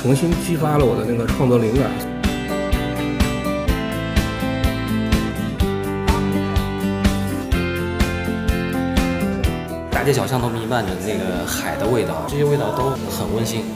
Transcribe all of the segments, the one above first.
重新激发了我的那个创作灵感。 大街小巷都弥漫着那个海的味道，这些味道都很温馨。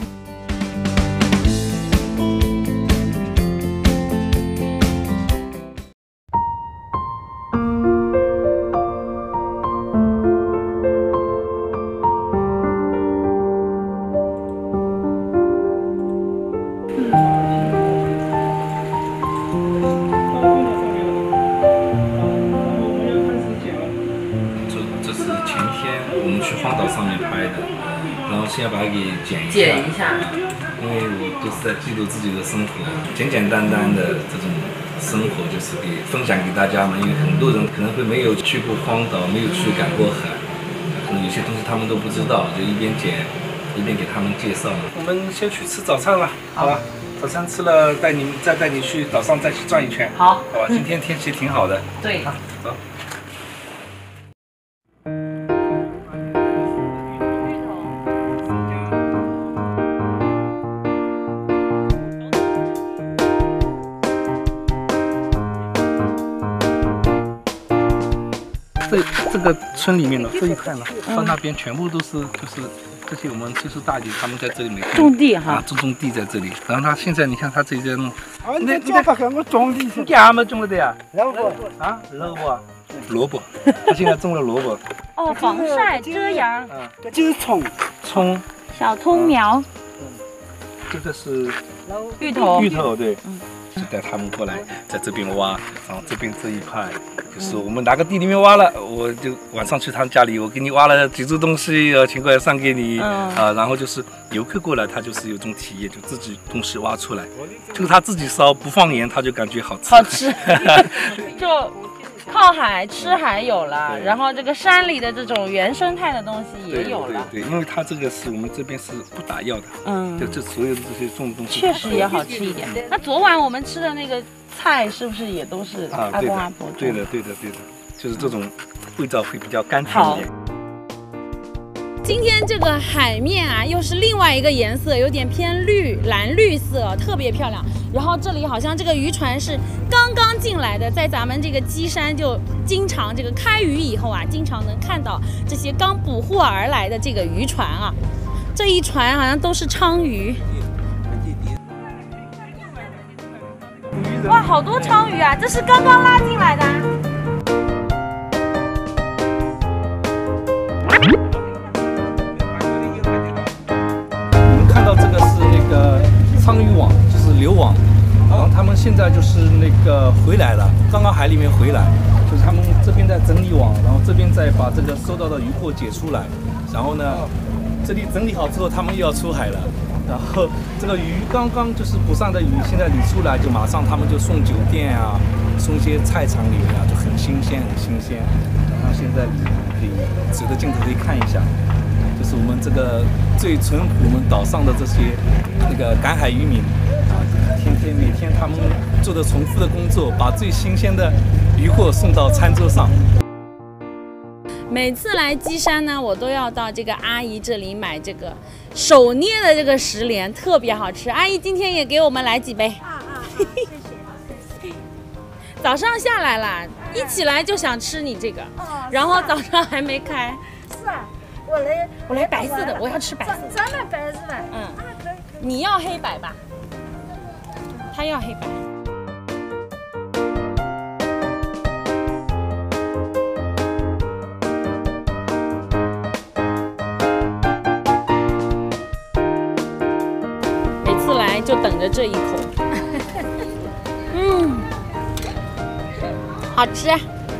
荒岛上面拍的，然后现在把它给剪一下，因为我都是在记录自己的生活，简简单单的这种生活就是给分享给大家嘛。因为很多人可能会没有去过荒岛，没有去赶过海，可能有些东西他们都不知道，就一边剪一边给他们介绍。我们先去吃早餐了，好吧？早餐吃了，再带你去岛上再去转一圈。 好， 好吧？今天天气挺好的。 对， 好，走。这个村里面的这一块呢，到那边全部都是就是这些我们技术大姐他们在这里每天种地哈， 种地在这里。然后他现在你看他这里在弄， 你叫他给我种地去。 你干嘛种了的呀？ 萝卜啊，萝卜，他现在种了萝卜。 哦，防晒遮阳。 就是葱， 小葱苗。 这个是芋头， 对。就带他们过来，在这边挖，然后这边这一块就是我们哪个地里面挖了，我就晚上去他们家里，我给你挖了几株东西，请过来上给你啊。然后就是游客过来，他就是有种体验，就自己东西挖出来，就是他自己烧，不放盐，他就感觉好吃。 就靠海吃海有了，然后这个山里的这种原生态的东西也有了。 对，因为它这个是我们这边是不打药的，就这所有的这些种的东西确实也好吃一点。那昨晚我们吃的那个菜是不是也都是阿公阿婆种？ 对的，就是这种味道会比较甘甜一点。 今天这个海面啊，又是另外一个颜色，有点偏蓝绿色，特别漂亮。然后这里好像这个渔船是刚刚进来的，在咱们这个基山就经常这个开渔以后啊，经常能看到这些刚捕获而来的这个渔船啊。这一船好像都是鲳鱼。哇，好多鲳鱼啊！这是刚刚拉进来的。 看到这个是那个鲳鱼网，就是流网，然后他们现在就是那个回来了，刚刚海里面回来，就是他们这边在整理网，然后这边再把这个收到的渔获解出来，然后呢，这里整理好之后，他们又要出海了，然后这个鱼刚刚就是捕上的鱼，现在理出来就马上他们就送酒店啊，送一些菜场里面啊，就很新鲜。然后现在可以指着镜头可以看一下。就是我们这个最淳朴我们岛上的这些那个赶海渔民啊，每天他们做的重复的工作，把最新鲜的渔获送到餐桌上。 每次来基山呢，我都要到这个阿姨这里买这个手捏的这个石莲，特别好吃。阿姨今天也给我们来几杯。谢谢。早上下来了，一起来就想吃你这个，然后早上还没开。 是啊。 我来白色的，我要吃白色的。 咱们白是吧？ 可以。你要黑白吧？他要黑白。每次来就等着这一口。好吃。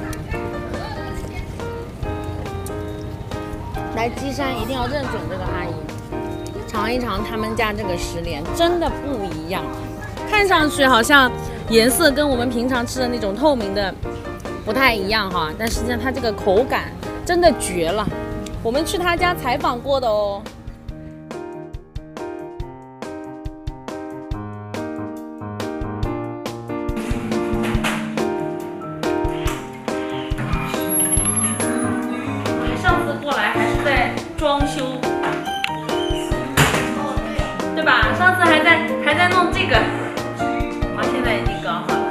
来基山一定要认准这个阿姨，尝一尝他们家这个石莲，真的不一样。看上去好像颜色跟我们平常吃的那种透明的不太一样哈，但实际上它这个口感真的绝了。我们去他家采访过的哦。装修，对吧？上次还在弄这个，啊，现在已经搞好了。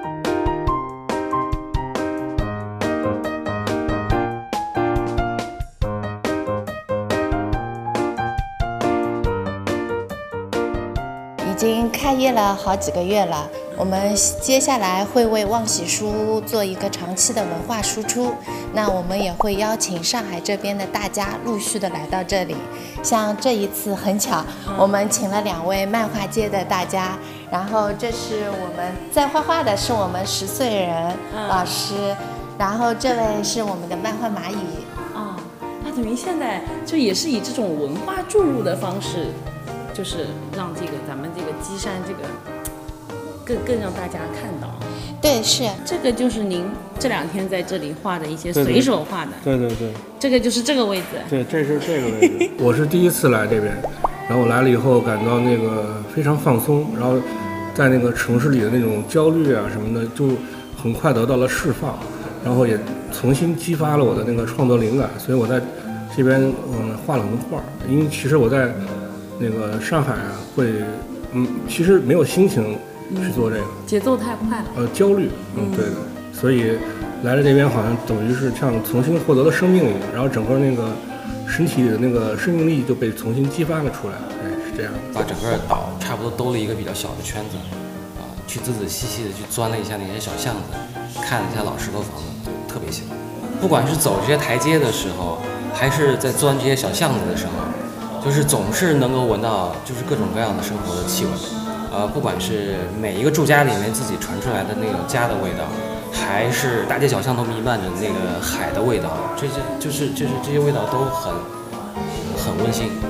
已经开业了好几个月了，我们接下来会为望喜书做一个长期的文化输出。那我们也会邀请上海这边的大家陆续的来到这里。像这一次很巧，我们请了2位漫画界的大家，然后这是我们在画画的是我们10岁人老师，然后这位是我们的漫画蚂蚁。 哦，那等于现在就也是以这种文化注入的方式。就是让这个咱们这个基山这个更让大家看到。 对，是这个就是您这2天在这里画的一些随手画的。 对， 这个就是这个位置。 对，这是这个位置。我是第一次来这边，然后我来了以后感到那个非常放松，然后在那个城市里的那种焦虑啊什么的，就很快得到了释放，然后也重新激发了我的那个创作灵感，所以我在这边画了很多画，因为其实我在那个上海啊，其实没有心情去做这个， 节奏太快了。 焦虑，对的，所以来了这边好像等于是像重新获得了生命一样，然后整个那个身体里的那个生命力就被重新激发了出来，是这样。 把整个岛差不多兜了一个比较小的圈子，去仔仔细细的去钻了一下那些小巷子，看了一下老石头房子，就特别喜欢。不管是走这些台阶的时候，还是在钻这些小巷子的时候。就是总是能够闻到，就是各种各样的生活的气味，不管是每一个住家里面自己传出来的那种家的味道，还是大街小巷都弥漫着那个海的味道，这些味道都很温馨。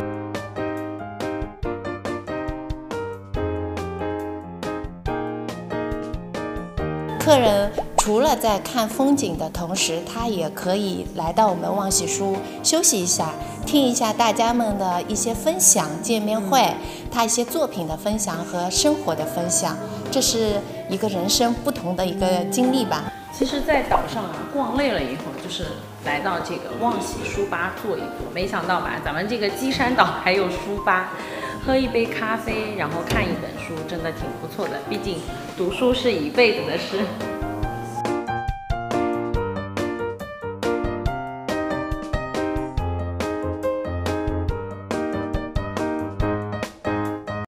客人除了在看风景的同时，他也可以来到我们望喜书休息一下，听一下大家们的一些分享见面会，他一些作品的分享和生活的分享，这是一个人生不同的一个经历吧。 其实，在岛上逛累了以后，就是来到这个望喜书吧坐一坐。没想到吧，咱们这个基山岛还有书吧，喝一杯咖啡，然后看一本书，真的挺不错的。毕竟读书是一辈子的事。